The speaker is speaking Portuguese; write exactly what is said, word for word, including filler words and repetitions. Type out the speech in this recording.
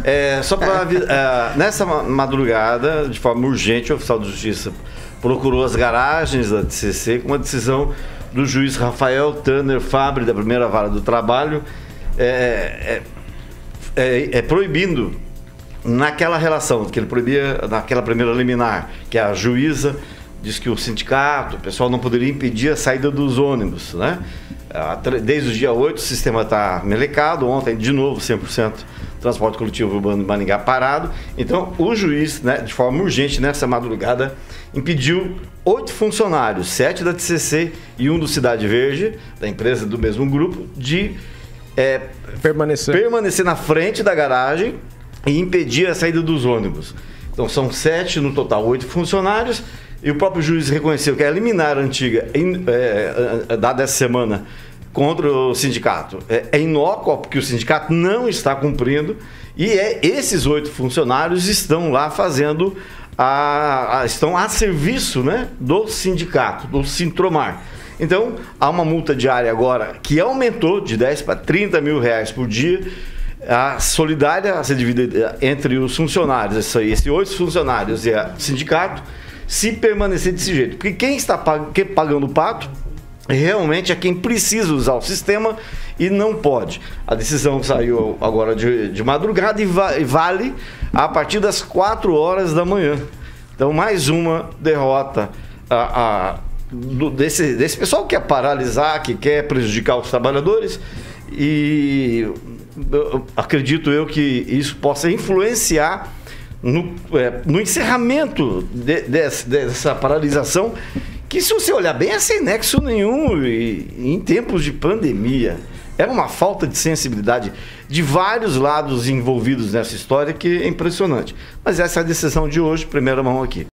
É, só para é, nessa madrugada, de forma urgente, o oficial de justiça procurou as garagens da T C C com uma decisão do juiz Rafael Tanner Fabre, da primeira vara do trabalho, é, é, é, é proibindo naquela relação que ele proibia, naquela primeira liminar, que a juíza diz que o sindicato, o pessoal não poderia impedir a saída dos ônibus, né? Desde o dia oito o sistema está melecado, ontem de novo cem por cento transporte coletivo urbano de Maringá parado. Então o juiz, né, de forma urgente nessa madrugada, impediu oito funcionários, sete da T C C e um do Cidade Verde, da empresa do mesmo grupo, de é, permanecer. permanecer na frente da garagem e impedir a saída dos ônibus. Então são sete no total, oito funcionários. E o próprio juiz reconheceu que a liminar antiga, é, dada essa semana, contra o sindicato, é, é inócua, porque o sindicato não está cumprindo, e é, esses oito funcionários estão lá fazendo, a, a, estão a serviço, né, do sindicato, do Sintromar. Então, há uma multa diária agora que aumentou de dez para trinta mil reais por dia, a solidária a ser dividida entre os funcionários, esses oito funcionários e o sindicato, se permanecer desse jeito. Porque quem está pagando o pato realmente é quem precisa usar o sistema e não pode. A decisão saiu agora de, de madrugada e, va e vale a partir das quatro horas da manhã. Então, mais uma derrota a, a, do, desse, desse pessoal que quer paralisar, que quer prejudicar os trabalhadores. E eu, acredito eu que isso possa influenciar No, é, no encerramento de, de, dessa paralisação, que, se você olhar bem, é sem nexo nenhum e, em tempos de pandemia. É uma falta de sensibilidade de vários lados envolvidos nessa história que é impressionante. Mas essa é a decisão de hoje, primeira mão aqui.